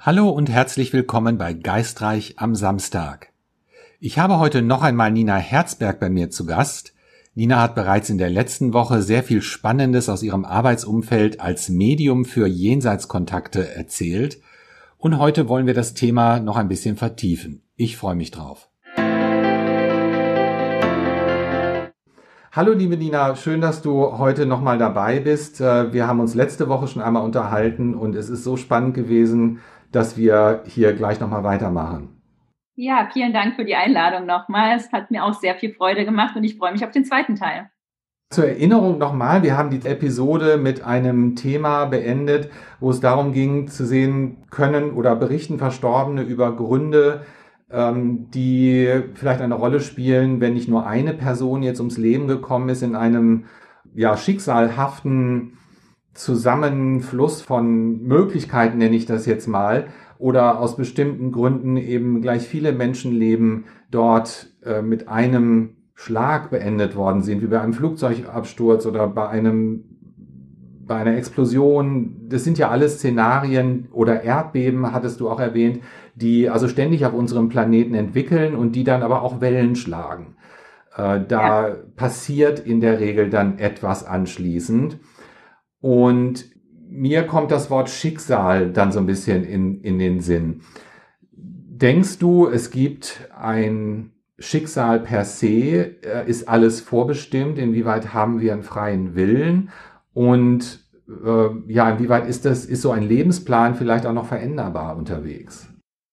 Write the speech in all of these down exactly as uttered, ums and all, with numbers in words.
Hallo und herzlich willkommen bei Geistreich am Samstag. Ich habe heute noch einmal Nina Herzberg bei mir zu Gast. Nina hat bereits in der letzten Woche sehr viel Spannendes aus ihrem Arbeitsumfeld als Medium für Jenseitskontakte erzählt. Und heute wollen wir das Thema noch ein bisschen vertiefen. Ich freue mich drauf. Hallo liebe Nina, schön, dass du heute nochmal dabei bist. Wir haben uns letzte Woche schon einmal unterhalten und es ist so spannend gewesen, dass wir hier gleich nochmal weitermachen. Ja, vielen Dank für die Einladung nochmal. Es hat mir auch sehr viel Freude gemacht und ich freue mich auf den zweiten Teil. Zur Erinnerung nochmal, wir haben die Episode mit einem Thema beendet, wo es darum ging, zu sehen können oder berichten Verstorbene über Gründe, ähm, die vielleicht eine Rolle spielen, wenn nicht nur eine Person jetzt ums Leben gekommen ist in einem ja, schicksalhaften Zusammenfluss von Möglichkeiten, nenne ich das jetzt mal, oder aus bestimmten Gründen eben gleich viele Menschenleben dort äh, mit einem Schlag beendet worden sind, wie bei einem Flugzeugabsturz oder bei einem bei einer Explosion. Das sind ja alles Szenarien oder Erdbeben, hattest du auch erwähnt, die also ständig auf unserem Planeten entwickeln und die dann aber auch Wellen schlagen. Äh, da ja. passiert in der Regel dann etwas anschließend. Und mir kommt das Wort Schicksal dann so ein bisschen in, in den Sinn. Denkst du, es gibt ein Schicksal per se? Ist alles vorbestimmt? Inwieweit haben wir einen freien Willen? Und äh, ja, inwieweit ist das, ist so ein Lebensplan vielleicht auch noch veränderbar unterwegs?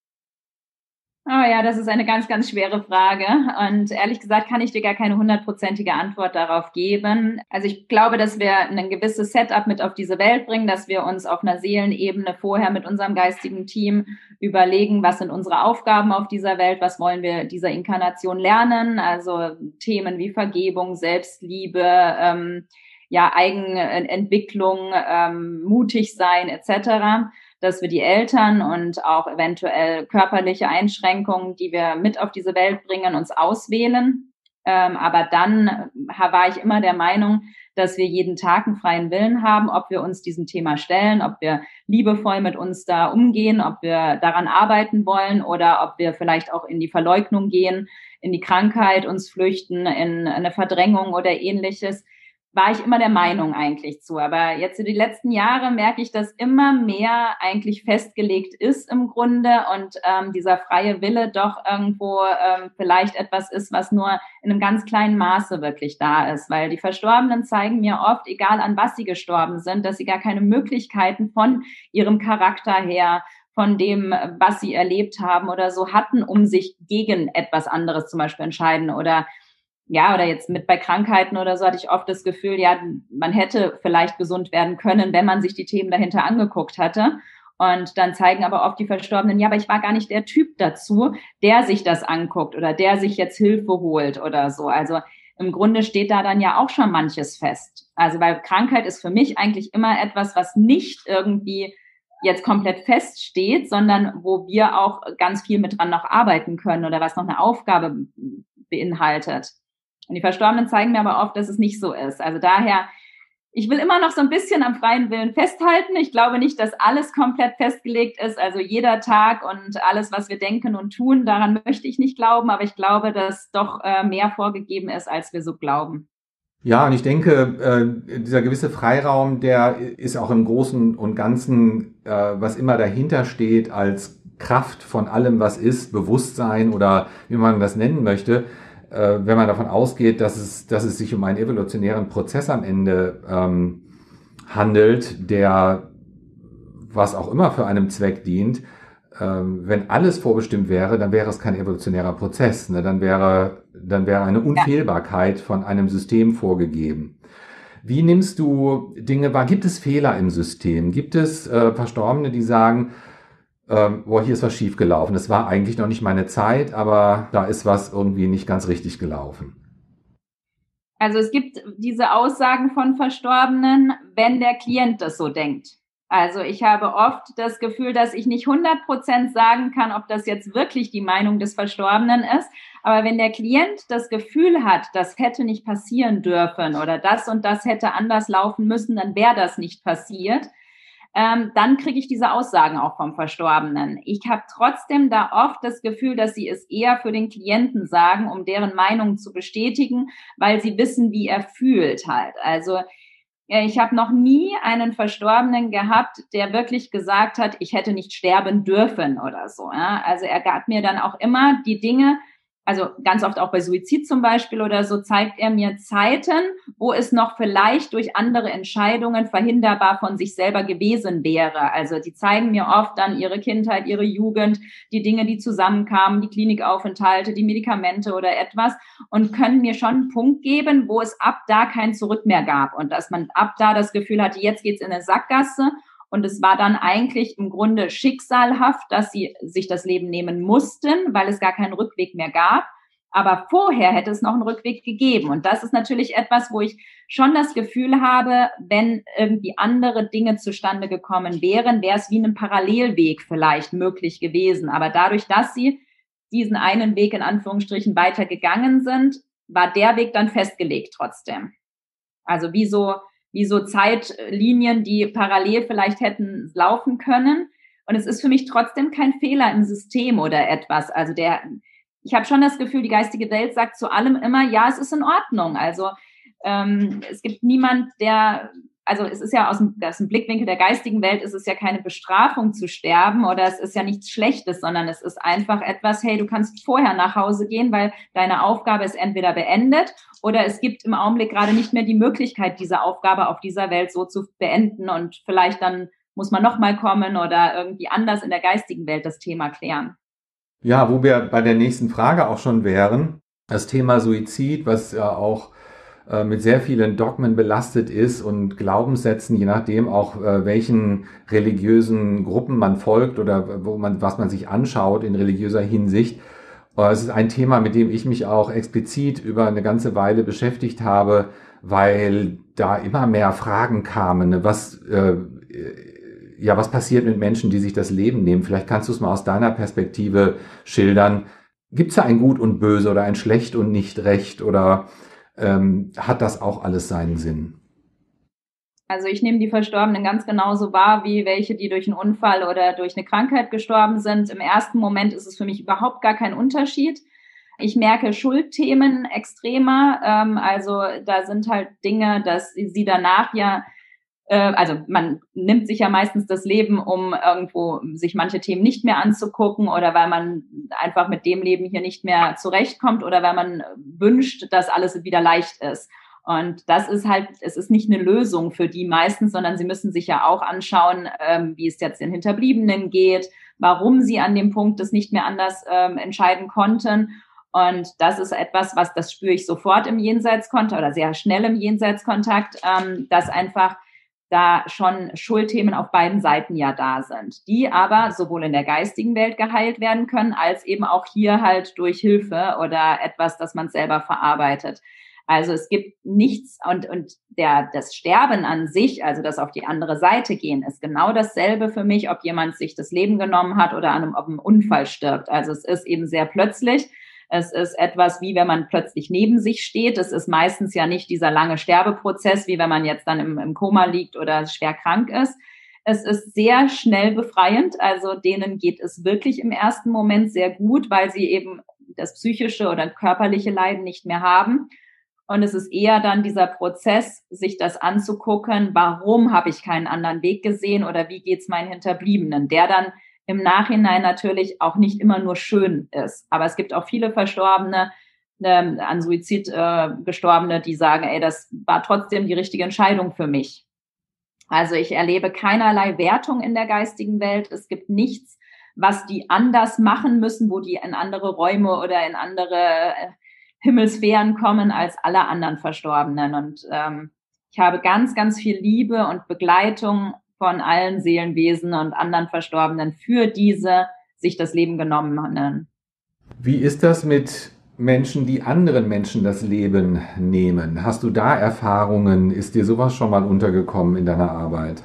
Oh ja, das ist eine ganz, ganz schwere Frage. Und ehrlich gesagt kann ich dir gar keine hundertprozentige Antwort darauf geben. Also ich glaube, dass wir ein gewisses Setup mit auf diese Welt bringen, dass wir uns auf einer Seelenebene vorher mit unserem geistigen Team überlegen, was sind unsere Aufgaben auf dieser Welt, was wollen wir dieser Inkarnation lernen. Also Themen wie Vergebung, Selbstliebe, ähm, ja, Eigenentwicklung, ähm, mutig sein et cetera, dass wir die Eltern und auch eventuell körperliche Einschränkungen, die wir mit auf diese Welt bringen, uns auswählen. Ähm, aber dann war ich immer der Meinung, dass wir jeden Tag einen freien Willen haben, ob wir uns diesem Thema stellen, ob wir liebevoll mit uns da umgehen, ob wir daran arbeiten wollen oder ob wir vielleicht auch in die Verleugnung gehen, in die Krankheit uns flüchten, in eine Verdrängung oder ähnliches. War ich immer der Meinung eigentlich zu. Aber jetzt in die letzten Jahre merke ich, dass immer mehr eigentlich festgelegt ist im Grunde und ähm, dieser freie Wille doch irgendwo ähm, vielleicht etwas ist, was nur in einem ganz kleinen Maße wirklich da ist. Weil die Verstorbenen zeigen mir oft, egal an was sie gestorben sind, dass sie gar keine Möglichkeiten von ihrem Charakter her, von dem, was sie erlebt haben oder so hatten, um sich gegen etwas anderes zum Beispiel entscheiden oder ja, oder jetzt mit bei Krankheiten oder so hatte ich oft das Gefühl, ja, man hätte vielleicht gesund werden können, wenn man sich die Themen dahinter angeguckt hatte. Und dann zeigen aber oft die Verstorbenen, ja, aber ich war gar nicht der Typ dazu, der sich das anguckt oder der sich jetzt Hilfe holt oder so. Also im Grunde steht da dann ja auch schon manches fest. Also weil Krankheit ist für mich eigentlich immer etwas, was nicht irgendwie jetzt komplett feststeht, sondern wo wir auch ganz viel mit dran noch arbeiten können oder was noch eine Aufgabe beinhaltet. Und die Verstorbenen zeigen mir aber oft, dass es nicht so ist. Also daher, ich will immer noch so ein bisschen am freien Willen festhalten. Ich glaube nicht, dass alles komplett festgelegt ist. Also jeder Tag und alles, was wir denken und tun, daran möchte ich nicht glauben. Aber ich glaube, dass doch äh, mehr vorgegeben ist, als wir so glauben. Ja, und ich denke, äh, dieser gewisse Freiraum, der ist auch im Großen und Ganzen, äh, was immer dahinter steht, als Kraft von allem, was ist, Bewusstsein oder wie man das nennen möchte, wenn man davon ausgeht, dass es, dass es sich um einen evolutionären Prozess am Ende ähm, handelt, der was auch immer für einen Zweck dient, ähm, wenn alles vorbestimmt wäre, dann wäre es kein evolutionärer Prozess. Ne? Dann wäre, dann wäre eine Unfehlbarkeit von einem System vorgegeben. Wie nimmst du Dinge wahr? Gibt es Fehler im System? Gibt es äh, Verstorbene, die sagen, Ähm, boah, hier ist was schief gelaufen. Das war eigentlich noch nicht meine Zeit, aber da ist was irgendwie nicht ganz richtig gelaufen. Also es gibt diese Aussagen von Verstorbenen, wenn der Klient das so denkt. Also ich habe oft das Gefühl, dass ich nicht hundert Prozent sagen kann, ob das jetzt wirklich die Meinung des Verstorbenen ist. Aber wenn der Klient das Gefühl hat, das hätte nicht passieren dürfen oder das und das hätte anders laufen müssen, dann wäre das nicht passiert. ähm, dann kriege ich diese Aussagen auch vom Verstorbenen. Ich habe trotzdem da oft das Gefühl, dass sie es eher für den Klienten sagen, um deren Meinung zu bestätigen, weil sie wissen, wie er fühlt halt. Also ich habe noch nie einen Verstorbenen gehabt, der wirklich gesagt hat, ich hätte nicht sterben dürfen oder so. Ja? Also er gab mir dann auch immer die Dinge, also ganz oft auch bei Suizid zum Beispiel oder so, zeigt er mir Zeiten, wo es noch vielleicht durch andere Entscheidungen verhinderbar von sich selber gewesen wäre. Also die zeigen mir oft dann ihre Kindheit, ihre Jugend, die Dinge, die zusammenkamen, die Klinikaufenthalte, die Medikamente oder etwas und können mir schon einen Punkt geben, wo es ab da kein Zurück mehr gab und dass man ab da das Gefühl hatte, jetzt geht's in eine Sackgasse. Und es war dann eigentlich im Grunde schicksalhaft, dass sie sich das Leben nehmen mussten, weil es gar keinen Rückweg mehr gab. Aber vorher hätte es noch einen Rückweg gegeben. Und das ist natürlich etwas, wo ich schon das Gefühl habe, wenn irgendwie andere Dinge zustande gekommen wären, wäre es wie ein Parallelweg vielleicht möglich gewesen. Aber dadurch, dass sie diesen einen Weg in Anführungsstrichen weitergegangen sind, war der Weg dann festgelegt trotzdem. Also wie so wie so Zeitlinien, die parallel vielleicht hätten laufen können. Und es ist für mich trotzdem kein Fehler im System oder etwas. Also der, ich habe schon das Gefühl, die geistige Welt sagt zu allem immer, ja, es ist in Ordnung. Also ähm, es gibt niemand, der, also es ist ja aus dem, aus dem Blickwinkel der geistigen Welt, ist es ja keine Bestrafung zu sterben oder es ist ja nichts Schlechtes, sondern es ist einfach etwas, hey, du kannst vorher nach Hause gehen, weil deine Aufgabe ist entweder beendet oder es gibt im Augenblick gerade nicht mehr die Möglichkeit, diese Aufgabe auf dieser Welt so zu beenden und vielleicht dann muss man nochmal kommen oder irgendwie anders in der geistigen Welt das Thema klären. Ja, wo wir bei der nächsten Frage auch schon wären, das Thema Suizid, was ja auch äh, mit sehr vielen Dogmen belastet ist und Glaubenssätzen, je nachdem auch äh, welchen religiösen Gruppen man folgt oder wo man, was man sich anschaut in religiöser Hinsicht. Es ist ein Thema, mit dem ich mich auch explizit über eine ganze Weile beschäftigt habe, weil da immer mehr Fragen kamen. Was, äh, ja, was passiert mit Menschen, die sich das Leben nehmen? Vielleicht kannst du es mal aus deiner Perspektive schildern. Gibt es da ein Gut und Böse oder ein Schlecht und nicht Recht oder ähm, hat das auch alles seinen Sinn? Also ich nehme die Verstorbenen ganz genauso wahr, wie welche, die durch einen Unfall oder durch eine Krankheit gestorben sind. Im ersten Moment ist es für mich überhaupt gar kein Unterschied. Ich merke Schuldthemen extremer. Ähm, also da sind halt Dinge, dass sie danach ja, äh, also man nimmt sich ja meistens das Leben, um irgendwo sich manche Themen nicht mehr anzugucken oder weil man einfach mit dem Leben hier nicht mehr zurechtkommt oder weil man wünscht, dass alles wieder leicht ist. Und das ist halt, es ist nicht eine Lösung für die meisten, sondern sie müssen sich ja auch anschauen, ähm, wie es jetzt den Hinterbliebenen geht, warum sie an dem Punkt das nicht mehr anders ähm, entscheiden konnten. Und das ist etwas, was, das spüre ich sofort im Jenseitskontakt oder sehr schnell im Jenseitskontakt, ähm, dass einfach da schon Schuldthemen auf beiden Seiten ja da sind, die aber sowohl in der geistigen Welt geheilt werden können, als eben auch hier halt durch Hilfe oder etwas, das man selber verarbeitet. Also es gibt nichts und, und der, das Sterben an sich, also das auf die andere Seite gehen, ist genau dasselbe für mich, ob jemand sich das Leben genommen hat oder an einem, ob einem Unfall stirbt. Also es ist eben sehr plötzlich. Es ist etwas, wie wenn man plötzlich neben sich steht. Es ist meistens ja nicht dieser lange Sterbeprozess, wie wenn man jetzt dann im, im Koma liegt oder schwer krank ist. Es ist sehr schnell befreiend. Also denen geht es wirklich im ersten Moment sehr gut, weil sie eben das psychische oder körperliche Leiden nicht mehr haben. Und es ist eher dann dieser Prozess, sich das anzugucken, warum habe ich keinen anderen Weg gesehen oder wie geht's meinen Hinterbliebenen, der dann im Nachhinein natürlich auch nicht immer nur schön ist. Aber es gibt auch viele Verstorbene, ähm, an Suizid äh, Gestorbene, die sagen, ey, das war trotzdem die richtige Entscheidung für mich. Also ich erlebe keinerlei Wertung in der geistigen Welt. Es gibt nichts, was die anders machen müssen, wo die in andere Räume oder in andere äh, Himmelsphären kommen als alle anderen Verstorbenen. Und ähm, ich habe ganz, ganz viel Liebe und Begleitung von allen Seelenwesen und anderen Verstorbenen für diese sich das Leben genommenen. Wie ist das mit Menschen, die anderen Menschen das Leben nehmen? Hast du da Erfahrungen? Ist dir sowas schon mal untergekommen in deiner Arbeit?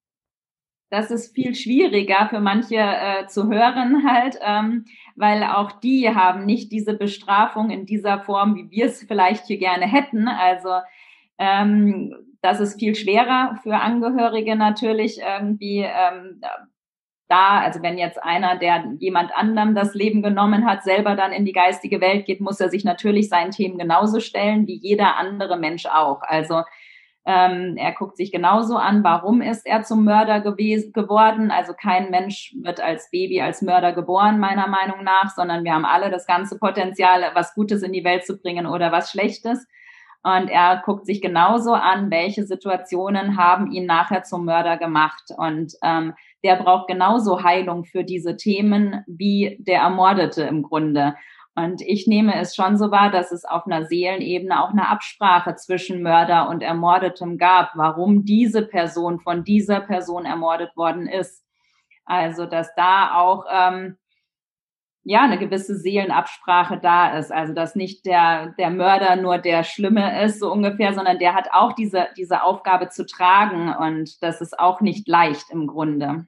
Das ist viel schwieriger für manche äh, zu hören halt, ähm, weil auch die haben nicht diese Bestrafung in dieser Form, wie wir es vielleicht hier gerne hätten. Also ähm, das ist viel schwerer für Angehörige natürlich irgendwie ähm, da, also wenn jetzt einer, der jemand anderem das Leben genommen hat, selber dann in die geistige Welt geht, muss er sich natürlich seinen Themen genauso stellen wie jeder andere Mensch auch. Also ähm, er guckt sich genauso an, warum ist er zum Mörder gewesen, geworden. Also kein Mensch wird als Baby als Mörder geboren, meiner Meinung nach, sondern wir haben alle das ganze Potenzial, was Gutes in die Welt zu bringen oder was Schlechtes. Und er guckt sich genauso an, welche Situationen haben ihn nachher zum Mörder gemacht. Und ähm, der braucht genauso Heilung für diese Themen wie der Ermordete im Grunde. Und ich nehme es schon so wahr, dass es auf einer Seelenebene auch eine Absprache zwischen Mörder und Ermordetem gab, warum diese Person von dieser Person ermordet worden ist. Also, dass da auch ähm, ja eine gewisse Seelenabsprache da ist. Also, dass nicht der der Mörder nur der Schlimme ist, so ungefähr, sondern der hat auch diese diese Aufgabe zu tragen. Und das ist auch nicht leicht im Grunde.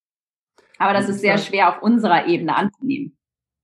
Aber das ist sehr schwer auf unserer Ebene anzunehmen.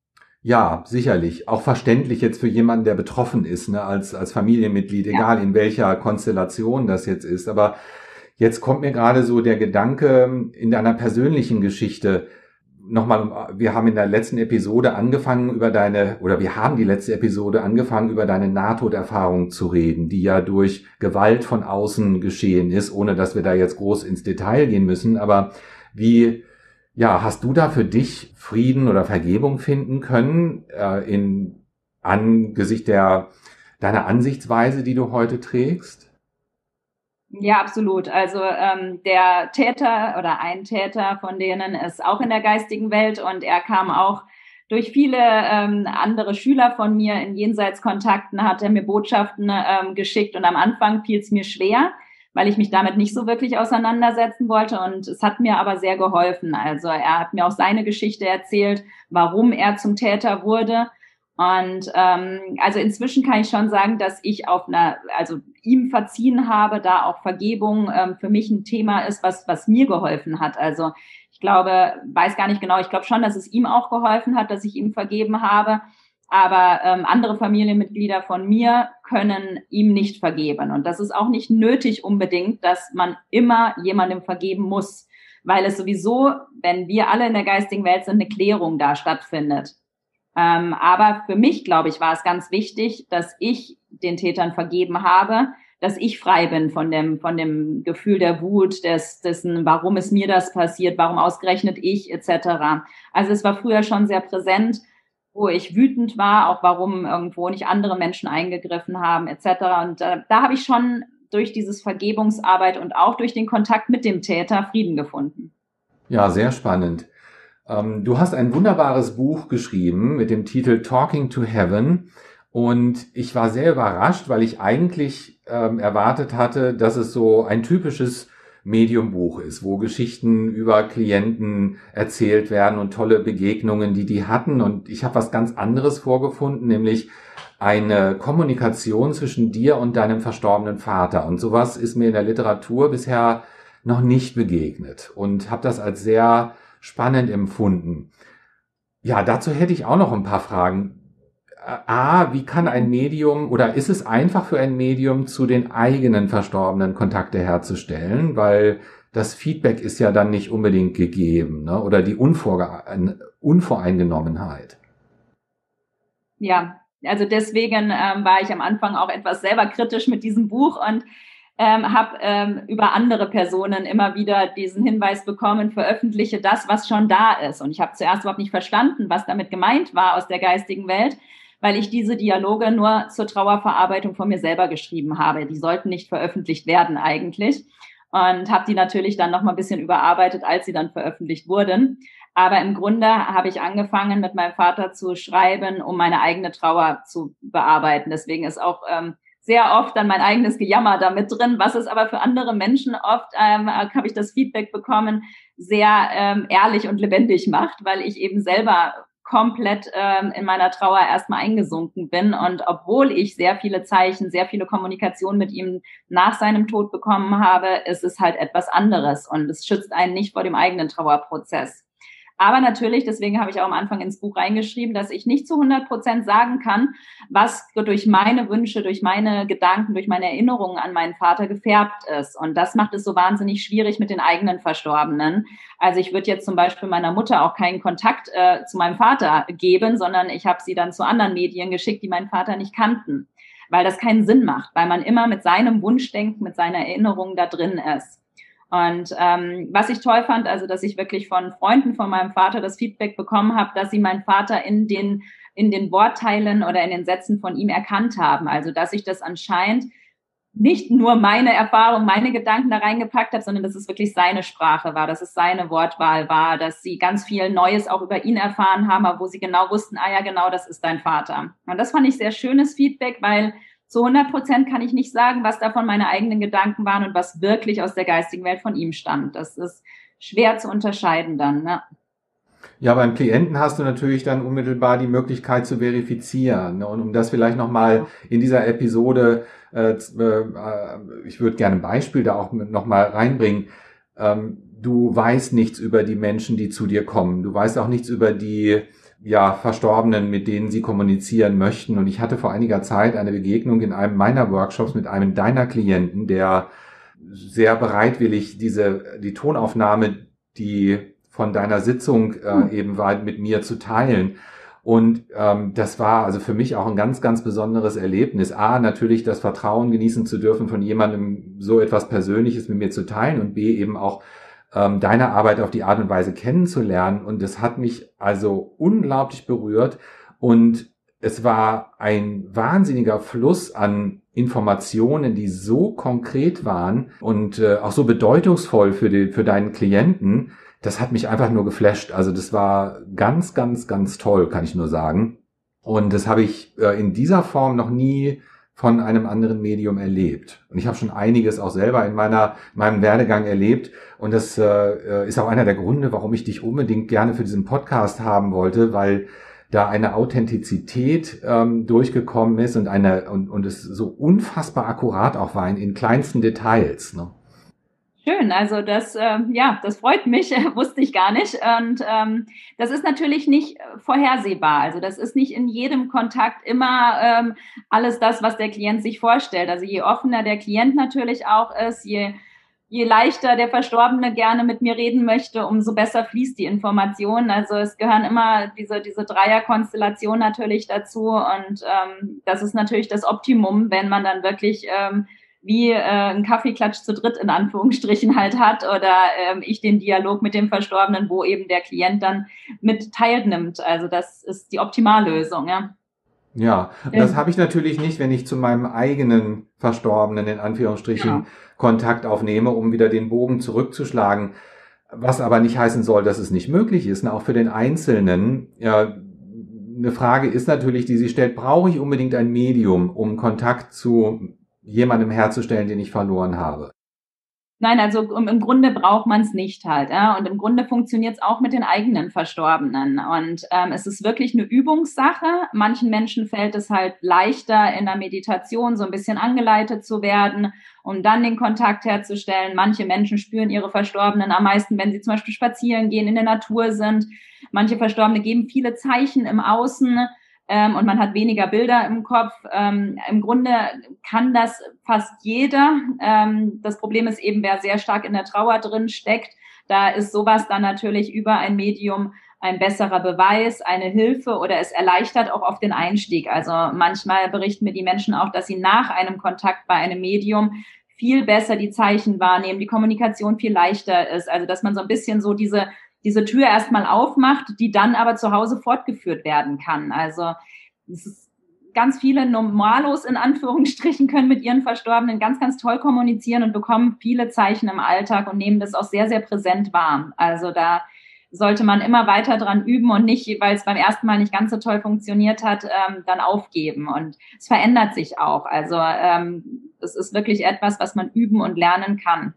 Ja, sicherlich. Auch verständlich jetzt für jemanden, der betroffen ist, ne, als, als Familienmitglied, egal ja. in welcher Konstellation das jetzt ist. Aber jetzt kommt mir gerade so der Gedanke in deiner persönlichen Geschichte. Nochmal, wir haben in der letzten Episode angefangen über deine, oder wir haben die letzte Episode angefangen über deine Nahtoderfahrung zu reden, die ja durch Gewalt von außen geschehen ist, ohne dass wir da jetzt groß ins Detail gehen müssen. Aber wie, ja, hast du da für dich Frieden oder Vergebung finden können, äh, in angesichts der, deiner Ansichtsweise, die du heute trägst? Ja, absolut. Also ähm, der Täter oder ein Täter von denen ist auch in der geistigen Welt und er kam auch durch viele ähm, andere Schüler von mir in Jenseitskontakten, hat er mir Botschaften ähm, geschickt und am Anfang fiel es mir schwer, weil ich mich damit nicht so wirklich auseinandersetzen wollte und es hat mir aber sehr geholfen. Also er hat mir auch seine Geschichte erzählt, warum er zum Täter wurde. Und ähm, also inzwischen kann ich schon sagen, dass ich auf einer, also ihm verziehen habe, da auch Vergebung ähm, für mich ein Thema ist, was was mir geholfen hat. Also ich glaube, weiß gar nicht genau, ich glaube schon, dass es ihm auch geholfen hat, dass ich ihm vergeben habe. Aber ähm, andere Familienmitglieder von mir können ihm nicht vergeben. Und das ist auch nicht nötig unbedingt, dass man immer jemandem vergeben muss, weil es sowieso, wenn wir alle in der geistigen Welt sind, eine Klärung da stattfindet. Ähm, aber für mich, glaube ich, war es ganz wichtig, dass ich den Tätern vergeben habe, dass ich frei bin von dem von dem Gefühl der Wut, des, dessen, warum ist mir das passiert, warum ausgerechnet ich, et cetera. Also es war früher schon sehr präsent, wo ich wütend war, auch warum irgendwo nicht andere Menschen eingegriffen haben, et cetera. Und äh, da habe ich schon durch dieses Vergebungsarbeit und auch durch den Kontakt mit dem Täter Frieden gefunden. Ja, sehr spannend. Ähm, du hast ein wunderbares Buch geschrieben mit dem Titel Talking to Heaven. Und ich war sehr überrascht, weil ich eigentlich ähm, erwartet hatte, dass es so ein typisches Mediumbuch ist, wo Geschichten über Klienten erzählt werden und tolle Begegnungen, die die hatten. Und ich habe was ganz anderes vorgefunden, nämlich eine Kommunikation zwischen dir und deinem verstorbenen Vater. Und sowas ist mir in der Literatur bisher noch nicht begegnet und habe das als sehr spannend empfunden. Ja, dazu hätte ich auch noch ein paar Fragen. A, wie kann ein Medium oder ist es einfach für ein Medium, zu den eigenen Verstorbenen Kontakte herzustellen? Weil das Feedback ist ja dann nicht unbedingt gegeben, ne? Oder die Unvorge- Unvoreingenommenheit. Ja, also deswegen ähm, war ich am Anfang auch etwas selber kritisch mit diesem Buch und ähm, habe ähm, über andere Personen immer wieder diesen Hinweis bekommen, veröffentliche das, was schon da ist. Und ich habe zuerst überhaupt nicht verstanden, was damit gemeint war aus der geistigen Welt, weil ich diese Dialoge nur zur Trauerverarbeitung von mir selber geschrieben habe. Die sollten nicht veröffentlicht werden eigentlich. Und habe die natürlich dann noch mal ein bisschen überarbeitet, als sie dann veröffentlicht wurden. Aber im Grunde habe ich angefangen, mit meinem Vater zu schreiben, um meine eigene Trauer zu bearbeiten. Deswegen ist auch ähm, sehr oft dann mein eigenes Gejammer da mit drin, was es aber für andere Menschen oft, ähm, habe ich das Feedback bekommen, sehr ähm, ehrlich und lebendig macht, weil ich eben selber komplett ähm, in meiner Trauer erstmal eingesunken bin. Und obwohl ich sehr viele Zeichen, sehr viele Kommunikation mit ihm nach seinem Tod bekommen habe, ist es halt etwas anderes und es schützt einen nicht vor dem eigenen Trauerprozess. Aber natürlich, deswegen habe ich auch am Anfang ins Buch reingeschrieben, dass ich nicht zu hundert Prozent sagen kann, was durch meine Wünsche, durch meine Gedanken, durch meine Erinnerungen an meinen Vater gefärbt ist. Und das macht es so wahnsinnig schwierig mit den eigenen Verstorbenen. Also ich würde jetzt zum Beispiel meiner Mutter auch keinen Kontakt äh, zu meinem Vater geben, sondern ich habe sie dann zu anderen Medien geschickt, die meinen Vater nicht kannten, weil das keinen Sinn macht, weil man immer mit seinem Wunschdenken, mit seiner Erinnerung da drin ist. Und ähm, was ich toll fand, also dass ich wirklich von Freunden von meinem Vater das Feedback bekommen habe, dass sie meinen Vater in den in den Wortteilen oder in den Sätzen von ihm erkannt haben. Also dass ich das anscheinend nicht nur meine Erfahrung, meine Gedanken da reingepackt habe, sondern dass es wirklich seine Sprache war, dass es seine Wortwahl war, dass sie ganz viel Neues auch über ihn erfahren haben, aber wo sie genau wussten, ah ja, genau, das ist dein Vater. Und das fand ich sehr schönes Feedback, weil zu hundert Prozent kann ich nicht sagen, was davon meine eigenen Gedanken waren und was wirklich aus der geistigen Welt von ihm stammt. Das ist schwer zu unterscheiden dann, ne? Ja, beim Klienten hast du natürlich dann unmittelbar die Möglichkeit zu verifizieren. Und um das vielleicht nochmal in dieser Episode, äh, ich würde gerne ein Beispiel da auch nochmal reinbringen. Ähm, du weißt nichts über die Menschen, die zu dir kommen. Du weißt auch nichts über die ja, Verstorbenen, mit denen sie kommunizieren möchten. Und ich hatte vor einiger Zeit eine Begegnung in einem meiner Workshops mit einem deiner Klienten, der sehr bereitwillig diese, die Tonaufnahme, die von deiner Sitzung äh, eben war, mit mir zu teilen. Und ähm, das war also für mich auch ein ganz, ganz besonderes Erlebnis. A, natürlich das Vertrauen genießen zu dürfen, von jemandem so etwas Persönliches mit mir zu teilen und B, eben auch ähm, deine Arbeit auf die Art und Weise kennenzulernen. Und das hat mich also unglaublich berührt. Und es war ein wahnsinniger Fluss an Informationen, die so konkret waren und äh, auch so bedeutungsvoll für, die, für deinen Klienten. Das hat mich einfach nur geflasht. Also das war ganz, ganz, ganz toll, kann ich nur sagen. Und das habe ich äh, in dieser Form noch nie von einem anderen Medium erlebt. Und ich habe schon einiges auch selber in meiner in meinem Werdegang erlebt. Und das äh, ist auch einer der Gründe, warum ich dich unbedingt gerne für diesen Podcast haben wollte, weil da eine Authentizität ähm, durchgekommen ist und eine und, und es so unfassbar akkurat auch war in, in kleinsten Details, ne? Schön, also das, äh, ja, das freut mich, wusste ich gar nicht. Und ähm, das ist natürlich nicht vorhersehbar. Also das ist nicht in jedem Kontakt immer ähm, alles das, was der Klient sich vorstellt. Also je offener der Klient natürlich auch ist, je je leichter der Verstorbene gerne mit mir reden möchte, umso besser fließt die Information. Also es gehören immer diese diese Dreierkonstellation natürlich dazu. Und ähm, das ist natürlich das Optimum, wenn man dann wirklich ähm, wie äh, ein Kaffeeklatsch zu dritt in Anführungsstrichen halt hat oder ähm, ich den Dialog mit dem Verstorbenen, wo eben der Klient dann mit teilnimmt. Also das ist die Optimallösung, ja. Ja, und das habe ich natürlich nicht, wenn ich zu meinem eigenen Verstorbenen in Anführungsstrichen ja. Kontakt aufnehme, um wieder den Bogen zurückzuschlagen. Was aber nicht heißen soll, dass es nicht möglich ist. Auch für den Einzelnen. Ja, eine Frage ist natürlich, die sie stellt, brauche ich unbedingt ein Medium, um Kontakt zu jemandem herzustellen, den ich verloren habe? Nein, also im Grunde braucht man es nicht halt. Ja? Und im Grunde funktioniert es auch mit den eigenen Verstorbenen. Und ähm, es ist wirklich eine Übungssache. Manchen Menschen fällt es halt leichter, in der Meditation so ein bisschen angeleitet zu werden, um dann den Kontakt herzustellen. Manche Menschen spüren ihre Verstorbenen am meisten, wenn sie zum Beispiel spazieren gehen, in der Natur sind. Manche Verstorbene geben viele Zeichen im Außen. Ähm, und man hat weniger Bilder im Kopf. Ähm, im Grunde kann das fast jeder. Ähm, das Problem ist eben, wer sehr stark in der Trauer drin steckt, da ist sowas dann natürlich über ein Medium ein besserer Beweis, eine Hilfe oder es erleichtert auch oft den Einstieg. Also manchmal berichten mir die Menschen auch, dass sie nach einem Kontakt bei einem Medium viel besser die Zeichen wahrnehmen, die Kommunikation viel leichter ist. Also dass man so ein bisschen so diese diese Tür erstmal aufmacht, die dann aber zu Hause fortgeführt werden kann. Also es ist, ganz viele Normalos in Anführungsstrichen können mit ihren Verstorbenen ganz, ganz toll kommunizieren und bekommen viele Zeichen im Alltag und nehmen das auch sehr, sehr präsent wahr. Also da sollte man immer weiter dran üben und nicht, weil es beim ersten Mal nicht ganz so toll funktioniert hat, ähm, dann aufgeben. Und es verändert sich auch. Also ähm, es ist wirklich etwas, was man üben und lernen kann.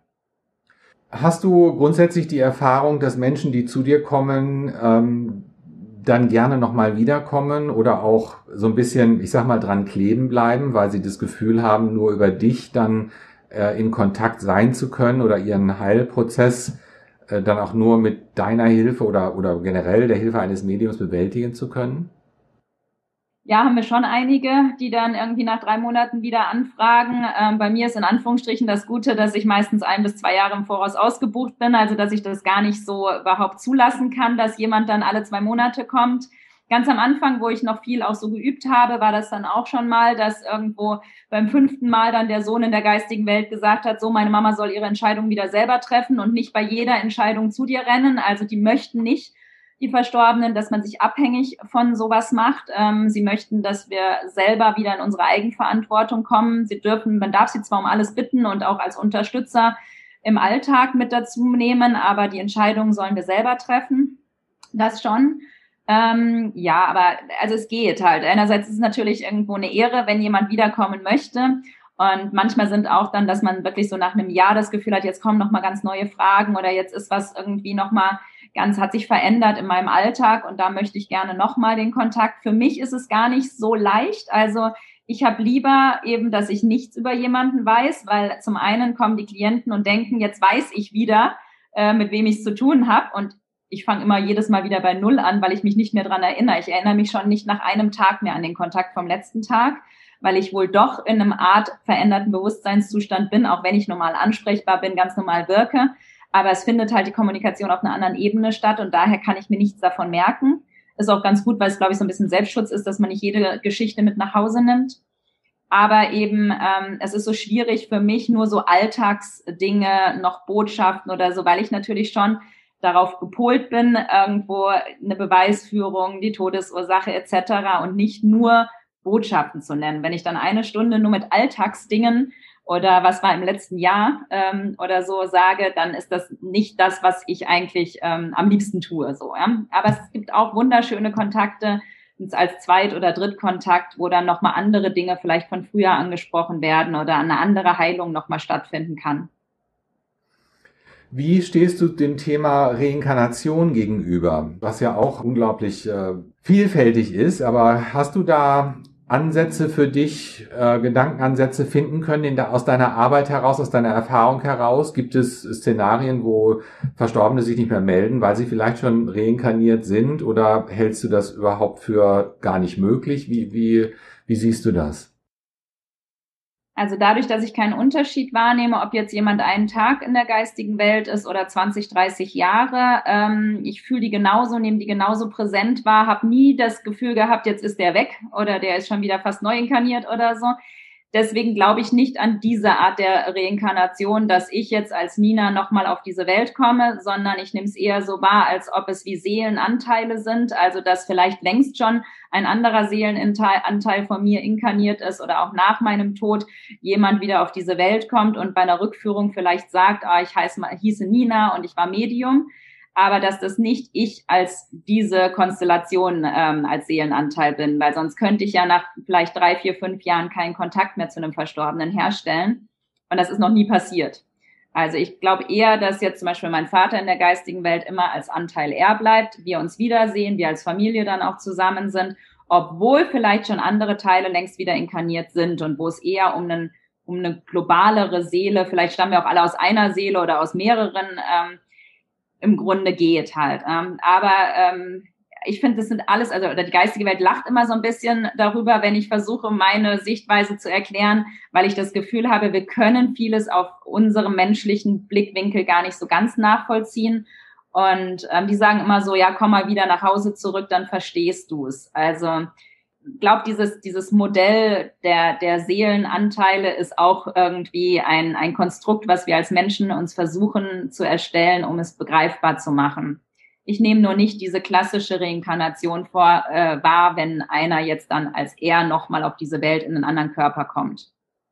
Hast du grundsätzlich die Erfahrung, dass Menschen, die zu dir kommen, ähm, dann gerne nochmal wiederkommen oder auch so ein bisschen, ich sag mal, dran kleben bleiben, weil sie das Gefühl haben, nur über dich dann äh, in Kontakt sein zu können oder ihren Heilprozess äh, dann auch nur mit deiner Hilfe oder, oder generell der Hilfe eines Mediums bewältigen zu können? Ja, haben wir schon einige, die dann irgendwie nach drei Monaten wieder anfragen. Ähm, bei mir ist in Anführungsstrichen das Gute, dass ich meistens ein bis zwei Jahre im Voraus ausgebucht bin, also dass ich das gar nicht so überhaupt zulassen kann, dass jemand dann alle zwei Monate kommt. Ganz am Anfang, wo ich noch viel auch so geübt habe, war das dann auch schon mal, dass irgendwo beim fünften Mal dann der Sohn in der geistigen Welt gesagt hat, so, meine Mama soll ihre Entscheidung wieder selber treffen und nicht bei jeder Entscheidung zu dir rennen. Also die möchten nicht, die Verstorbenen, dass man sich abhängig von sowas macht. Ähm, sie möchten, dass wir selber wieder in unsere Eigenverantwortung kommen. Sie dürfen, man darf sie zwar um alles bitten und auch als Unterstützer im Alltag mit dazu nehmen, aber die Entscheidungen sollen wir selber treffen. Das schon. Ähm, ja, aber also es geht halt. Einerseits ist es natürlich irgendwo eine Ehre, wenn jemand wiederkommen möchte. Und manchmal sind auch dann, dass man wirklich so nach einem Jahr das Gefühl hat, jetzt kommen noch mal ganz neue Fragen oder jetzt ist was irgendwie noch mal ganz, hat sich verändert in meinem Alltag und da möchte ich gerne noch mal den Kontakt. Für mich ist es gar nicht so leicht. Also ich habe lieber eben, dass ich nichts über jemanden weiß, weil zum einen kommen die Klienten und denken, jetzt weiß ich wieder, äh, mit wem ich es zu tun habe und ich fange immer jedes Mal wieder bei Null an, weil ich mich nicht mehr dran erinnere. Ich erinnere mich schon nicht nach einem Tag mehr an den Kontakt vom letzten Tag, weil ich wohl doch in einem Art veränderten Bewusstseinszustand bin, auch wenn ich normal ansprechbar bin, ganz normal wirke. Aber es findet halt die Kommunikation auf einer anderen Ebene statt und daher kann ich mir nichts davon merken. Ist auch ganz gut, weil es, glaube ich, so ein bisschen Selbstschutz ist, dass man nicht jede Geschichte mit nach Hause nimmt. Aber eben, ähm, es ist so schwierig für mich, nur so Alltagsdinge, noch Botschaften oder so, weil ich natürlich schon darauf gepolt bin, irgendwo eine Beweisführung, die Todesursache et cetera und nicht nur Botschaften zu nennen. Wenn ich dann eine Stunde nur mit Alltagsdingen oder was war im letzten Jahr ähm, oder so sage, dann ist das nicht das, was ich eigentlich ähm, am liebsten tue. So, ja? Aber es gibt auch wunderschöne Kontakte als Zweit- oder Drittkontakt, wo dann nochmal andere Dinge vielleicht von früher angesprochen werden oder eine andere Heilung nochmal stattfinden kann. Wie stehst du dem Thema Reinkarnation gegenüber, was ja auch unglaublich äh, vielfältig ist, aber hast du da Ansätze für dich, äh, Gedankenansätze finden können in der, aus deiner Arbeit heraus, aus deiner Erfahrung heraus? Gibt es Szenarien, wo Verstorbene sich nicht mehr melden, weil sie vielleicht schon reinkarniert sind oder hältst du das überhaupt für gar nicht möglich? Wie, wie, wie siehst du das? Also dadurch, dass ich keinen Unterschied wahrnehme, ob jetzt jemand einen Tag in der geistigen Welt ist oder zwanzig, dreißig Jahre, ähm, ich fühle die genauso, nehme die genauso präsent wahr, habe nie das Gefühl gehabt, jetzt ist der weg oder der ist schon wieder fast neu inkarniert oder so. Deswegen glaube ich nicht an diese Art der Reinkarnation, dass ich jetzt als Nina nochmal auf diese Welt komme, sondern ich nehme es eher so wahr, als ob es wie Seelenanteile sind, also dass vielleicht längst schon ein anderer Seelenanteil von mir inkarniert ist oder auch nach meinem Tod jemand wieder auf diese Welt kommt und bei einer Rückführung vielleicht sagt, ah, ich heiße, hieße Nina und ich war Medium. Aber dass das nicht ich als diese Konstellation ähm, als Seelenanteil bin, weil sonst könnte ich ja nach vielleicht drei, vier, fünf Jahren keinen Kontakt mehr zu einem Verstorbenen herstellen. Und das ist noch nie passiert. Also ich glaube eher, dass jetzt zum Beispiel mein Vater in der geistigen Welt immer als Anteil er bleibt, wir uns wiedersehen, wir als Familie dann auch zusammen sind, obwohl vielleicht schon andere Teile längst wieder inkarniert sind und wo es eher um einen, um eine globalere Seele, vielleicht stammen wir auch alle aus einer Seele oder aus mehreren, ähm, im Grunde geht halt. Ähm, aber ähm, ich finde, das sind alles, also oder die geistige Welt lacht immer so ein bisschen darüber, wenn ich versuche, meine Sichtweise zu erklären, weil ich das Gefühl habe, wir können vieles auf unserem menschlichen Blickwinkel gar nicht so ganz nachvollziehen. Und ähm, die sagen immer so, ja, komm mal wieder nach Hause zurück, dann verstehst du es. Also ich glaube, dieses, dieses Modell der, der Seelenanteile ist auch irgendwie ein, ein Konstrukt, was wir als Menschen uns versuchen zu erstellen, um es begreifbar zu machen. Ich nehme nur nicht diese klassische Reinkarnation vor, äh, wahr, wenn einer jetzt dann als er nochmal auf diese Welt in einen anderen Körper kommt.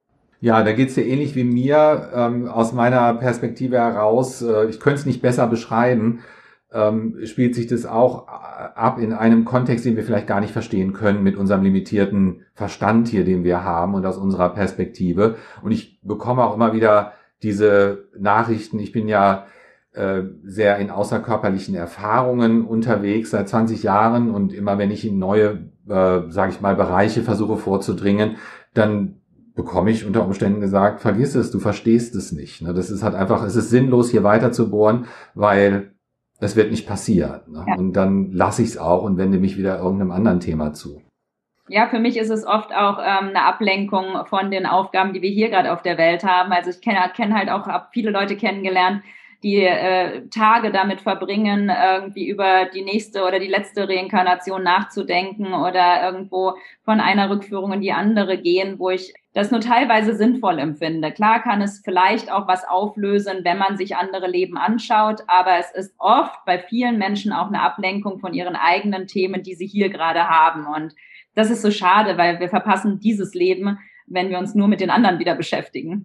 Ja, da geht's dir ähnlich wie mir. Ähm, aus meiner Perspektive heraus, äh, ich könnte es nicht besser beschreiben, ähm, spielt sich das auch ab in einem Kontext, den wir vielleicht gar nicht verstehen können mit unserem limitierten Verstand hier, den wir haben und aus unserer Perspektive. Und ich bekomme auch immer wieder diese Nachrichten. Ich bin ja äh, sehr in außerkörperlichen Erfahrungen unterwegs seit zwanzig Jahren und immer wenn ich in neue, äh, sage ich mal, Bereiche versuche vorzudringen, dann bekomme ich unter Umständen gesagt, vergiss es, du verstehst es nicht. Das ist halt einfach, es ist sinnlos, hier weiter zu bohren, weil es wird nicht passieren. Ja. Und dann lasse ich es auch und wende mich wieder irgendeinem anderen Thema zu. Ja, für mich ist es oft auch ähm, eine Ablenkung von den Aufgaben, die wir hier gerade auf der Welt haben. Also ich kenne kenn halt auch, habe viele Leute kennengelernt, die äh, Tage damit verbringen, irgendwie über die nächste oder die letzte Reinkarnation nachzudenken oder irgendwo von einer Rückführung in die andere gehen, wo ich das nur teilweise sinnvoll empfinde. Klar kann es vielleicht auch was auflösen, wenn man sich andere Leben anschaut, aber es ist oft bei vielen Menschen auch eine Ablenkung von ihren eigenen Themen, die sie hier gerade haben. Und das ist so schade, weil wir verpassen dieses Leben, wenn wir uns nur mit den anderen wieder beschäftigen.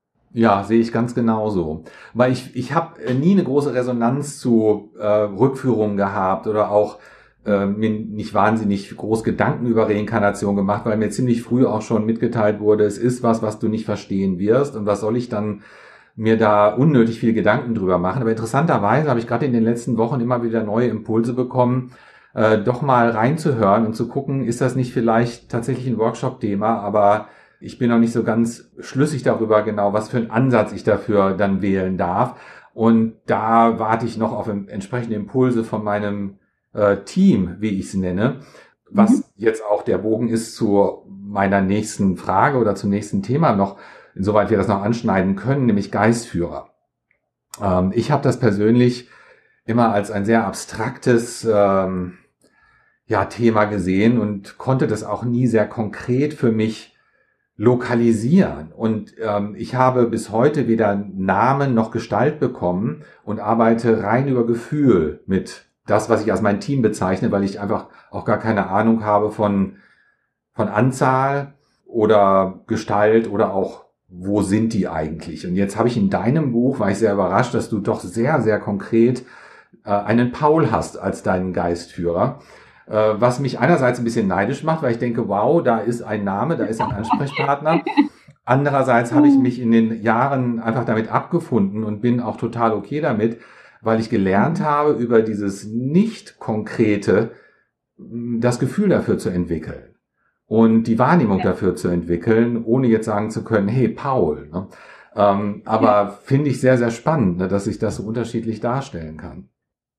Ja, sehe ich ganz genauso. Weil ich, ich habe nie eine große Resonanz zu äh, Rückführungen gehabt oder auch äh, mir nicht wahnsinnig groß Gedanken über Reinkarnation gemacht, weil mir ziemlich früh auch schon mitgeteilt wurde, es ist was, was du nicht verstehen wirst und was soll ich dann mir da unnötig viel Gedanken drüber machen. Aber interessanterweise habe ich gerade in den letzten Wochen immer wieder neue Impulse bekommen, äh, doch mal reinzuhören und zu gucken, ist das nicht vielleicht tatsächlich ein Workshop-Thema, aber ich bin noch nicht so ganz schlüssig darüber genau, was für einen Ansatz ich dafür dann wählen darf. Und da warte ich noch auf entsprechende Impulse von meinem äh, Team, wie ich es nenne, was mhm. jetzt auch der Bogen ist zu meiner nächsten Frage oder zum nächsten Thema noch, insoweit wir das noch anschneiden können, nämlich Geistführer. Ähm, ich habe das persönlich immer als ein sehr abstraktes ähm, ja, Thema gesehen und konnte das auch nie sehr konkret für mich lokalisieren. Und ähm, ich habe bis heute weder Namen noch Gestalt bekommen und arbeite rein über Gefühl mit das, was ich als mein Team bezeichne, weil ich einfach auch gar keine Ahnung habe von, von Anzahl oder Gestalt oder auch, wo sind die eigentlich? Und jetzt habe ich in deinem Buch, war ich sehr überrascht, dass du doch sehr, sehr konkret äh, einen Paul hast als deinen Geistführer. Was mich einerseits ein bisschen neidisch macht, weil ich denke, wow, da ist ein Name, da ist ein Ansprechpartner. Andererseits habe ich mich in den Jahren einfach damit abgefunden und bin auch total okay damit, weil ich gelernt habe, über dieses Nicht-Konkrete das Gefühl dafür zu entwickeln und die Wahrnehmung dafür zu entwickeln, ohne jetzt sagen zu können, hey, Paul. Ne? Ähm, aber finde ich sehr, sehr spannend, ne, dass sich das so unterschiedlich darstellen kann.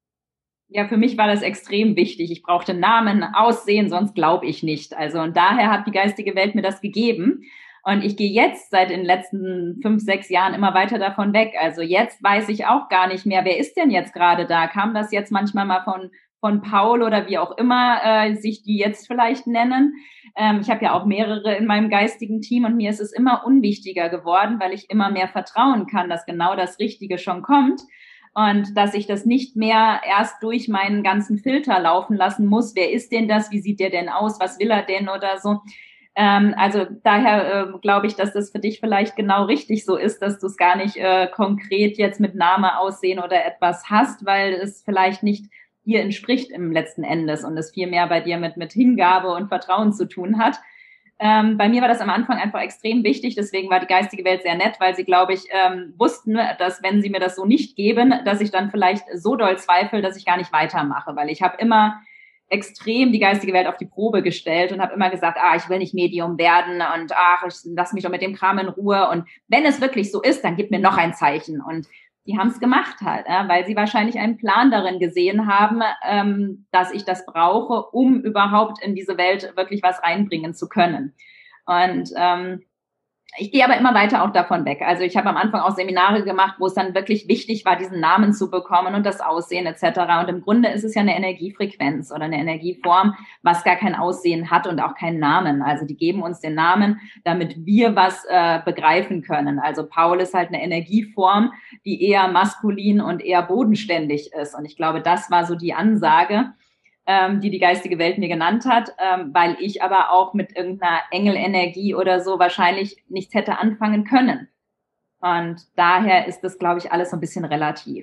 Ja, für mich war das extrem wichtig. Ich brauchte Namen, Aussehen, sonst glaube ich nicht. Also und daher hat die geistige Welt mir das gegeben. Und ich gehe jetzt seit den letzten fünf, sechs Jahren immer weiter davon weg. Also jetzt weiß ich auch gar nicht mehr, wer ist denn jetzt gerade da? Kam das jetzt manchmal mal von von Paul oder wie auch immer äh, sich die jetzt vielleicht nennen? Ähm, ich habe ja auch mehrere in meinem geistigen Team und mir ist es immer unwichtiger geworden, weil ich immer mehr vertrauen kann, dass genau das Richtige schon kommt. Und dass ich das nicht mehr erst durch meinen ganzen Filter laufen lassen muss. Wer ist denn das? Wie sieht der denn aus? Was will er denn oder so? Ähm, also daher äh, glaube ich, dass das für dich vielleicht genau richtig so ist, dass du es gar nicht äh, konkret jetzt mit Name, Aussehen oder etwas hast, weil es vielleicht nicht dir entspricht im letzten Endes und es viel mehr bei dir mit, mit Hingabe und Vertrauen zu tun hat. Ähm, bei mir war das am Anfang einfach extrem wichtig, deswegen war die geistige Welt sehr nett, weil sie, glaube ich, ähm, wussten, dass wenn sie mir das so nicht geben, dass ich dann vielleicht so doll zweifle, dass ich gar nicht weitermache, weil ich habe immer extrem die geistige Welt auf die Probe gestellt und habe immer gesagt, ah, ich will nicht Medium werden und ach, ich lass mich doch mit dem Kram in Ruhe und wenn es wirklich so ist, dann gib mir noch ein Zeichen und die haben es gemacht halt, äh, weil sie wahrscheinlich einen Plan darin gesehen haben, ähm, dass ich das brauche, um überhaupt in diese Welt wirklich was reinbringen zu können. Und ähm, ich gehe aber immer weiter auch davon weg. Also ich habe am Anfang auch Seminare gemacht, wo es dann wirklich wichtig war, diesen Namen zu bekommen und das Aussehen et cetera. Und im Grunde ist es ja eine Energiefrequenz oder eine Energieform, was gar kein Aussehen hat und auch keinen Namen. Also die geben uns den Namen, damit wir was äh, begreifen können. Also Paul ist halt eine Energieform, die eher maskulin und eher bodenständig ist. Und ich glaube, das war so die Ansage, die die geistige Welt mir genannt hat, weil ich aber auch mit irgendeiner Engelenergie oder so wahrscheinlich nichts hätte anfangen können. Und daher ist das, glaube ich, alles so ein bisschen relativ.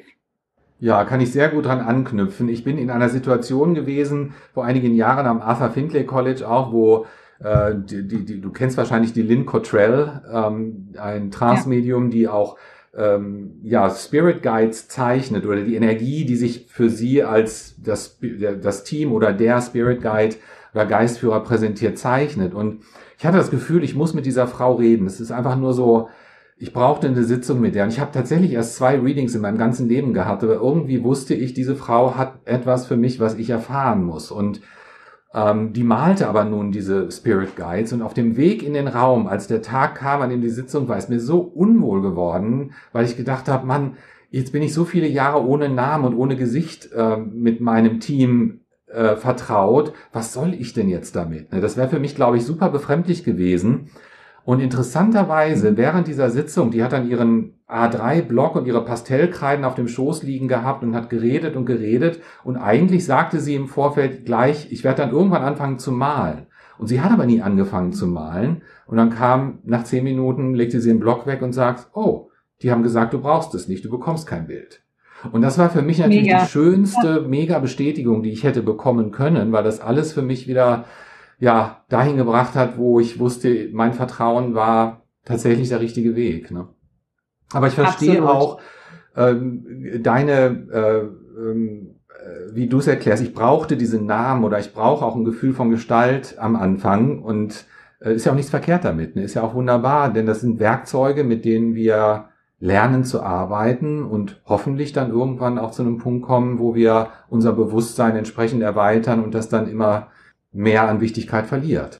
Ja, kann ich sehr gut dran anknüpfen. Ich bin in einer Situation gewesen, vor einigen Jahren am Arthur Findlay College auch, wo äh, die, die, die, du kennst wahrscheinlich die Lynn Cottrell, ähm, ein Transmedium, ja. die auch Ähm, ja, Spirit Guides zeichnet oder die Energie, die sich für sie als das, das Team oder der Spirit Guide oder Geistführer präsentiert, zeichnet. Und ich hatte das Gefühl, ich muss mit dieser Frau reden. Es ist einfach nur so, ich brauchte eine Sitzung mit der. Und ich habe tatsächlich erst zwei Readings in meinem ganzen Leben gehabt, aber irgendwie wusste ich, diese Frau hat etwas für mich, was ich erfahren muss. Und ähm, die malte aber nun diese Spirit Guides. Und auf dem Weg in den Raum, als der Tag kam, an dem die Sitzung war, ist mir so unwohl geworden, weil ich gedacht habe, Mann, jetzt bin ich so viele Jahre ohne Namen und ohne Gesicht äh, mit meinem Team äh, vertraut. Was soll ich denn jetzt damit? Das wäre für mich, glaube ich, super befremdlich gewesen. Und interessanterweise, während dieser Sitzung, die hat dann ihren A drei Block und ihre Pastellkreiden auf dem Schoß liegen gehabt und hat geredet und geredet. Und eigentlich sagte sie im Vorfeld gleich, ich werde dann irgendwann anfangen zu malen. Und sie hat aber nie angefangen zu malen. Und dann kam, nach zehn Minuten, legte sie den Block weg und sagt, oh, die haben gesagt, du brauchst es nicht, du bekommst kein Bild. Und das war für mich natürlich mega. Die schönste, mega Bestätigung, die ich hätte bekommen können, weil das alles für mich wieder ja, dahin gebracht hat, wo ich wusste, mein Vertrauen war tatsächlich der richtige Weg. Ne? Aber ich verstehe Absolut. Auch ähm, deine, äh, ähm, wie du es erklärst, ich brauchte diesen Namen oder ich brauche auch ein Gefühl von Gestalt am Anfang und äh, ist ja auch nichts verkehrt damit, ne? Ist ja auch wunderbar, denn das sind Werkzeuge, mit denen wir lernen zu arbeiten und hoffentlich dann irgendwann auch zu einem Punkt kommen, wo wir unser Bewusstsein entsprechend erweitern und das dann immer mehr an Wichtigkeit verliert.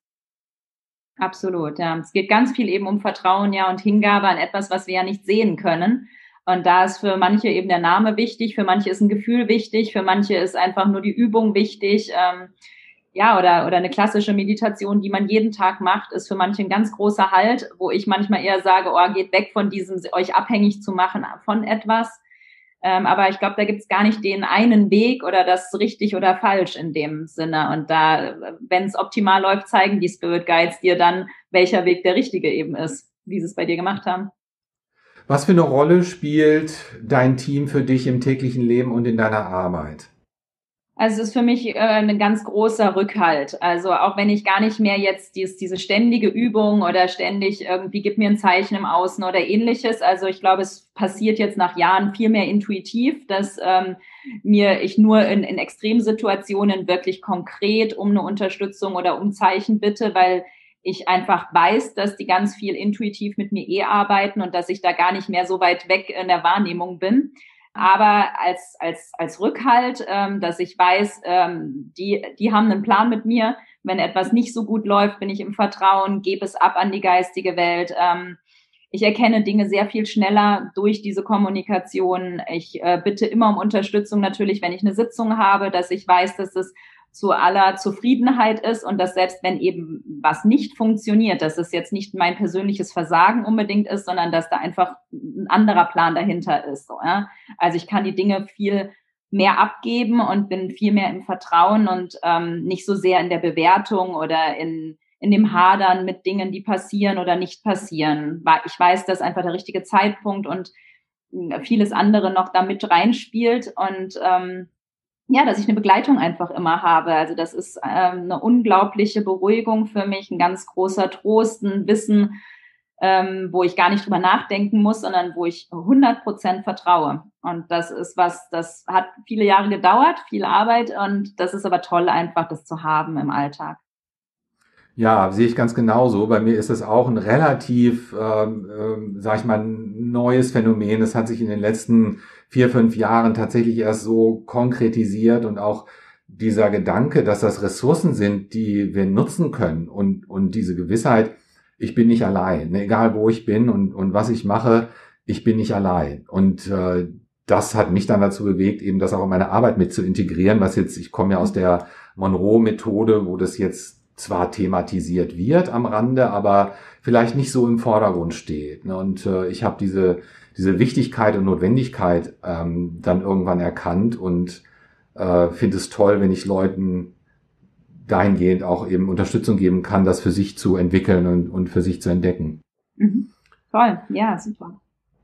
Absolut, ja. Es geht ganz viel eben um Vertrauen, ja, und Hingabe an etwas, was wir ja nicht sehen können. Und da ist für manche eben der Name wichtig, für manche ist ein Gefühl wichtig, für manche ist einfach nur die Übung wichtig. Ähm, ja, oder, oder eine klassische Meditation, die man jeden Tag macht, ist für manche ein ganz großer Halt, wo ich manchmal eher sage, oh, geht weg von diesem, euch abhängig zu machen von etwas. Ähm, aber ich glaube, da gibt's gar nicht den einen Weg oder das richtig oder falsch in dem Sinne. Und da, wenn es optimal läuft, zeigen die Spirit Guides dir dann, welcher Weg der richtige eben ist, wie sie es bei dir gemacht haben. Was für eine Rolle spielt dein Team für dich im täglichen Leben und in deiner Arbeit? Also es ist für mich äh, ein ganz großer Rückhalt. Also auch wenn ich gar nicht mehr jetzt dies, diese ständige Übung oder ständig irgendwie gib mir ein Zeichen im Außen oder ähnliches. Also ich glaube, es passiert jetzt nach Jahren viel mehr intuitiv, dass ähm, mir ich nur in, in Extremsituationen wirklich konkret um eine Unterstützung oder um Zeichen bitte, weil ich einfach weiß, dass die ganz viel intuitiv mit mir eh arbeiten und dass ich da gar nicht mehr so weit weg in der Wahrnehmung bin. Aber als als als Rückhalt, ähm, dass ich weiß, ähm, die die haben einen Plan mit mir. Wenn etwas nicht so gut läuft, bin ich im Vertrauen, gebe es ab an die geistige Welt. Ähm, ich erkenne Dinge sehr viel schneller durch diese Kommunikation. Ich äh, bitte immer um Unterstützung natürlich, wenn ich eine Sitzung habe, dass ich weiß, dass es zu aller Zufriedenheit ist und dass selbst wenn eben was nicht funktioniert, dass es jetzt nicht mein persönliches Versagen unbedingt ist, sondern dass da einfach ein anderer Plan dahinter ist. So, ja? Also ich kann die Dinge viel mehr abgeben und bin viel mehr im Vertrauen und ähm, nicht so sehr in der Bewertung oder in in dem Hadern mit Dingen, die passieren oder nicht passieren. Ich weiß, dass einfach der richtige Zeitpunkt und vieles andere noch da mit reinspielt und ähm, ja, dass ich eine Begleitung einfach immer habe. Also das ist ähm, eine unglaubliche Beruhigung für mich, ein ganz großer Trost, ein Wissen, ähm, wo ich gar nicht drüber nachdenken muss, sondern wo ich hundert Prozent vertraue. Und das ist was, das hat viele Jahre gedauert, viel Arbeit und das ist aber toll, einfach das zu haben im Alltag. Ja, sehe ich ganz genauso. Bei mir ist es auch ein relativ, ähm, ähm, sag ich mal, neues Phänomen. Es hat sich in den letzten vier, fünf Jahren tatsächlich erst so konkretisiert und auch dieser Gedanke, dass das Ressourcen sind, die wir nutzen können und und diese Gewissheit, ich bin nicht allein, ne, egal wo ich bin und und was ich mache, ich bin nicht allein. Und äh, das hat mich dann dazu bewegt, eben das auch in meine Arbeit mit zu integrieren, was jetzt, ich komme ja aus der Monroe-Methode, wo das jetzt zwar thematisiert wird am Rande, aber vielleicht nicht so im Vordergrund steht. Ne? Und äh, ich habe diese diese Wichtigkeit und Notwendigkeit ähm, dann irgendwann erkannt und äh, finde es toll, wenn ich Leuten dahingehend auch eben Unterstützung geben kann, das für sich zu entwickeln und, und für sich zu entdecken. Mhm. Toll, ja, super.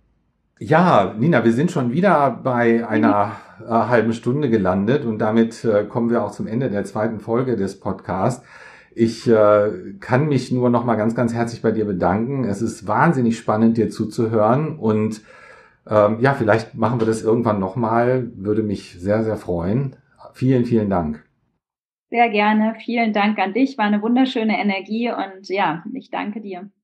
Ja, Nina, wir sind schon wieder bei einer äh, halben Stunde gelandet und damit äh, kommen wir auch zum Ende der zweiten Folge des Podcasts. Ich äh, kann mich nur noch mal ganz, ganz herzlich bei dir bedanken. Es ist wahnsinnig spannend, dir zuzuhören und ähm, ja, vielleicht machen wir das irgendwann noch mal. Würde mich sehr, sehr freuen. Vielen, vielen Dank. Sehr gerne. Vielen Dank an dich. War eine wunderschöne Energie und ja, ich danke dir.